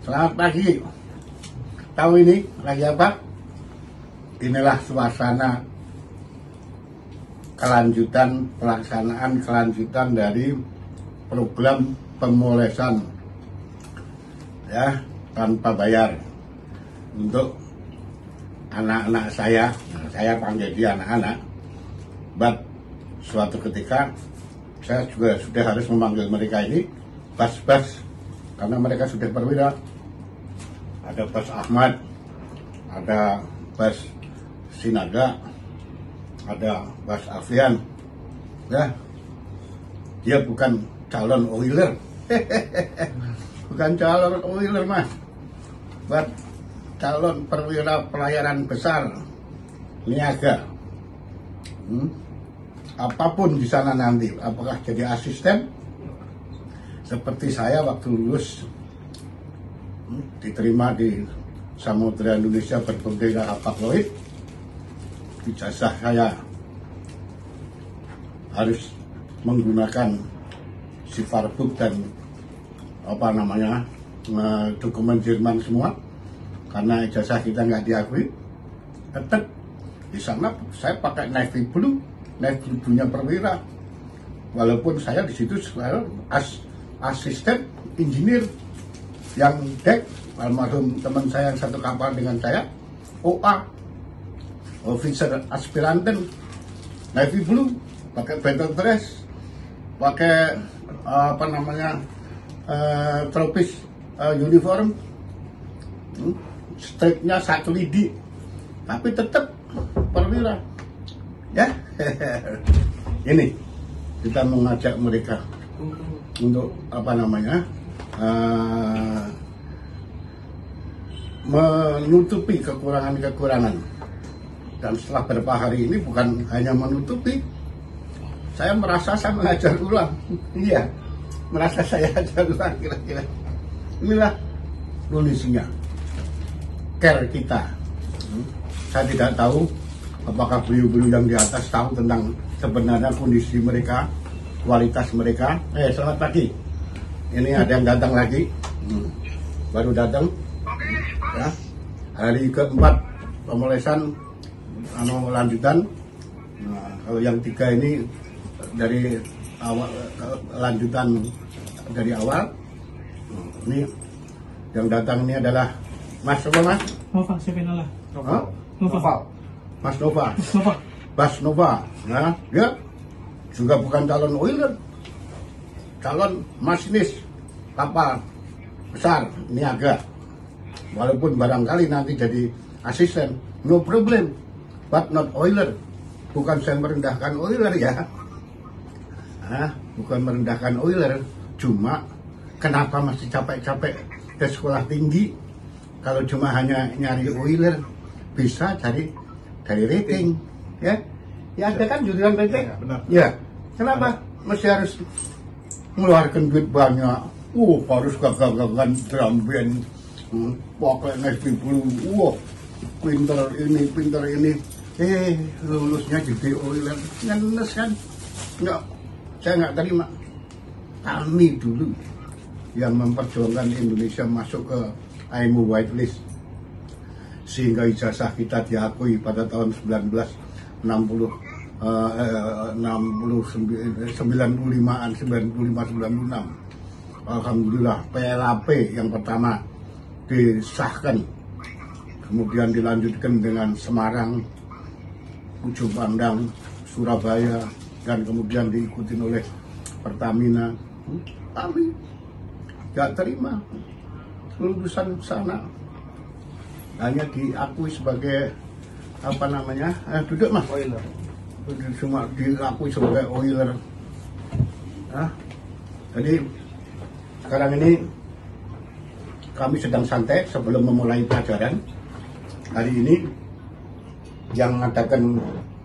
Selamat pagi. Tahu ini lagi apa? Inilah suasana pelaksanaan kelanjutan dari program pemolesan ya tanpa bayar untuk anak-anak saya. Saya panggil dia anak-anak. But suatu ketika saya juga sudah harus memanggil mereka ini Bas-Bas, karena mereka sudah perwira. Ada Bas Ahmad, ada Bas Sinaga, ada Bas Alfian. Ya, dia bukan calon oiler, bukan calon oiler mas, buat calon perwira pelayaran besar niaga. Apapun di sana nanti, apakah jadi asisten seperti saya waktu lulus diterima di Samudra Indonesia berbendera Hapag-Lloyd, ijazah saya harus menggunakan Sifarbuk dan dokumen Jerman semua, karena ijazah kita nggak diakui. Tetap di sana saya pakai navy blue nya perwira, walaupun saya di situ selalu asisten engineer yang dek almarhum teman saya yang satu kapal dengan saya, OA officer aspiranten navy blue, pakai battle dress, pakai tropis uniform, stripnya 1 lidi, tapi tetap perwira ya. Ini kita mengajak mereka untuk menutupi kekurangan-kekurangan. Dan setelah beberapa hari ini bukan hanya menutupi, saya merasa saya mengajar ulang. Iya, merasa saya ajar ulang kira-kira. Inilah kondisinya, care kita. Saya tidak tahu apakah beliau-beliau yang di atas tahu tentang sebenarnya kondisi mereka, kualitas mereka. Selamat pagi. Ini ada yang datang lagi, baru datang. Ya, hari keempat pemolesan lanjutan. Nah, kalau yang 3 ini dari awal, lanjutan dari awal. Ini yang datang ini adalah Mas Nova. Nova, siapa yang Nova. Mas Nova. Bas Nova. Nah, dia juga bukan calon oiler, calon masinis kapal besar niaga. Walaupun barangkali nanti jadi asisten, no problem, but not oiler. Bukan saya merendahkan oiler ya, bukan merendahkan oiler, cuma kenapa masih capek-capek ke sekolah tinggi kalau cuma hanya nyari oiler, bisa cari dari rating, ya ada kan jurusan rating, ya kenapa masih harus mengeluarkan duit banyak, harus gagah-gagahan drum band, pakai navy blue, pinter ini, lulusnya jadi oiler, ngenes kan? Enggak, saya nggak terima. Kami dulu yang memperjuangkan Indonesia masuk ke IMO Whitelist, sehingga ijazah kita diakui pada tahun 95-96. Alhamdulillah PLAP yang pertama disahkan, kemudian dilanjutkan dengan Semarang, Ujung Pandang, Surabaya, dan kemudian diikuti oleh Pertamina. Kami gak terima lulusan sana hanya diakui sebagai duduk mas, oiler, cuma diakui sebagai oiler. Jadi sekarang ini kami sedang santai sebelum memulai pelajaran. Hari ini yang mengadakan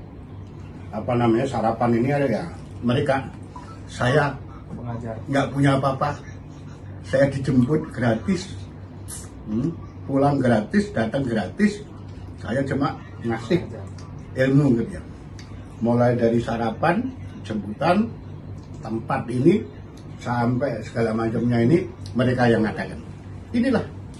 sarapan ini ada ya mereka. Saya nggak punya apa-apa, saya dijemput gratis, pulang gratis, datang gratis. Saya cuma ngasih ilmu gitu ya, mulai dari sarapan, jemputan, tempat ini sampai segala macamnya ini mereka yang ngadakan. Inilah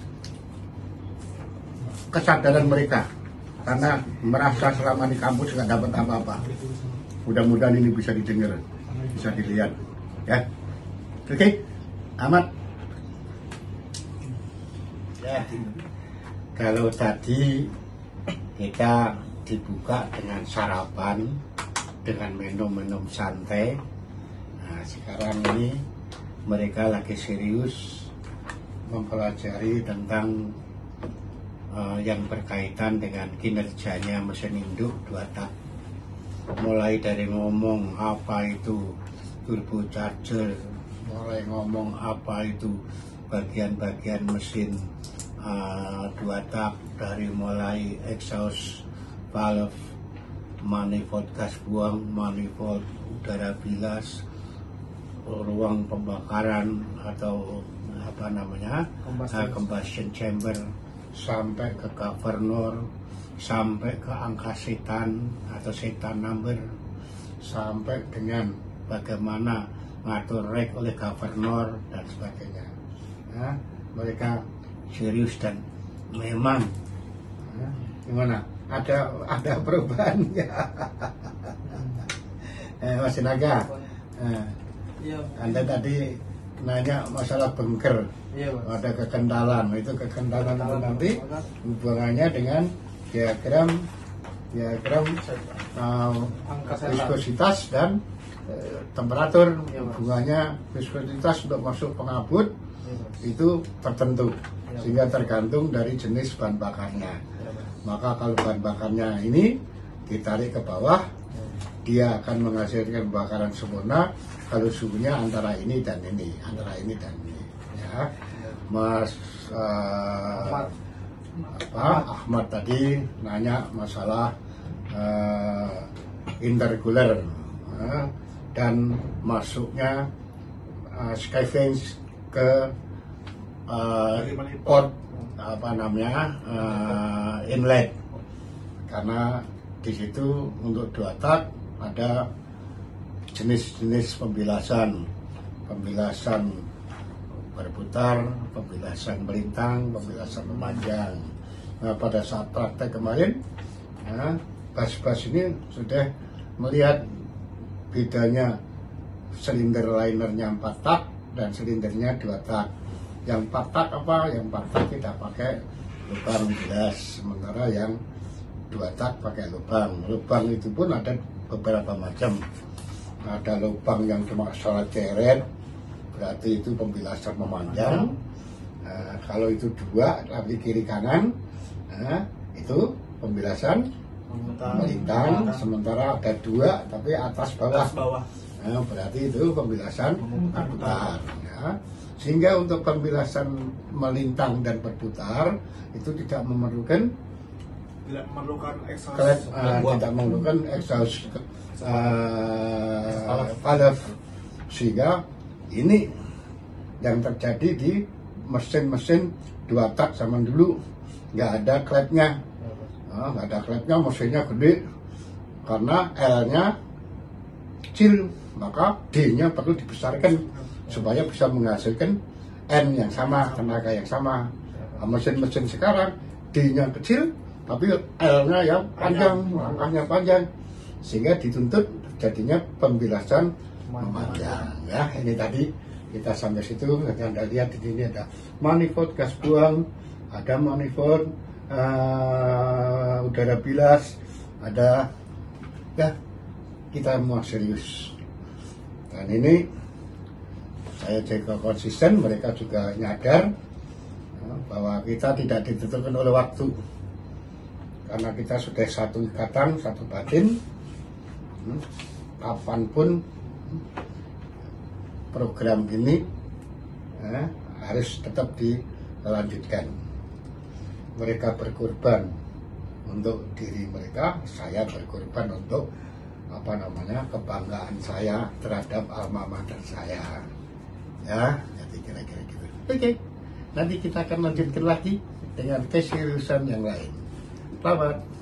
kesadaran mereka, karena merasa selama di kampus nggak dapat apa-apa. Mudah-mudahan ini bisa didengar, bisa dilihat, ya. Oke, Ahmad. Ya, kalau tadi kita dibuka dengan sarapan, dengan minum-minum santai. Nah, sekarang ini mereka lagi serius mempelajari tentang yang berkaitan dengan kinerjanya mesin induk 2 tak. Mulai dari ngomong apa itu turbocharger, mulai ngomong apa itu bagian-bagian mesin 2 tak, dari mulai exhaust valve, manifold gas buang, manifold udara bilas, ruang pembakaran atau apa namanya combustion chamber, sampai ke governor, sampai ke angka setan atau setan number, sampai dengan bagaimana ngatur rek oleh governor dan sebagainya. Nah, mereka serius dan memang gimana, ada perubahan ya. Mas Naga, Anda tadi nanya masalah bunker, ada kekendalan, itu kekendalan itu nanti hubungannya dengan diagram viskositas dan temperatur. Hubungannya viskositas untuk masuk pengabut itu tertentu, sehingga tergantung dari jenis bahan bakarnya. Maka kalau bahan bakarnya ini ditarik ke bawah, dia akan menghasilkan bakaran sempurna kalau suhunya antara ini dan ini, ya. Mas Ahmad tadi nanya masalah intercooler dan masuknya scavenge ke port inlet, karena di situ untuk 2 tak ada jenis-jenis pembilasan berputar, pembilasan melintang, pembilasan memanjang. Nah, pada saat praktek kemarin, bas-bas ini sudah melihat bedanya silinder linernya 4 tak dan silindernya 2 tak. Yang 4 tak apa? Yang 4 tak kita pakai lubang bilas, sementara yang 2 tak pakai lubang. Lubang itu pun ada beberapa macam. Ada lubang yang cuma salah ceret, berarti itu pembilasan memanjang. Kalau itu 2 tapi kiri kanan, itu pembilasan melintang. Sementara ada 2 tapi atas bawah. Berarti itu pembilasan berputar. Sehingga untuk pembilasan melintang dan berputar itu tidak memerlukan exhaust valve, sehingga ini yang terjadi di mesin-mesin 2 tak zaman dulu, nggak ada klepnya, mesinnya gede karena L-nya kecil, maka D-nya perlu dibesarkan supaya bisa menghasilkan N yang sama, tenaga yang sama. Mesin-mesin sekarang D-nya kecil tapi L-nya yang panjang, langkahnya panjang, sehingga dituntut jadinya pembilasan memanjang. Ya, ini tadi kita sampai situ. Anda lihat di sini ada manifold gas buang, ada manifold udara bilas, ada, ya, kita mau serius. Dan ini saya jaga konsisten, mereka juga nyadar bahwa kita tidak ditentukan oleh waktu, karena kita sudah satu ikatan, satu batin. Kapanpun program ini harus tetap dilanjutkan. Mereka berkorban untuk diri mereka, saya berkorban untuk kebanggaan saya terhadap alma mater saya. Ya, jadi kira-kira gitu. Oke, nanti kita akan lanjutkan lagi dengan keseriusan yang lain. Selamat.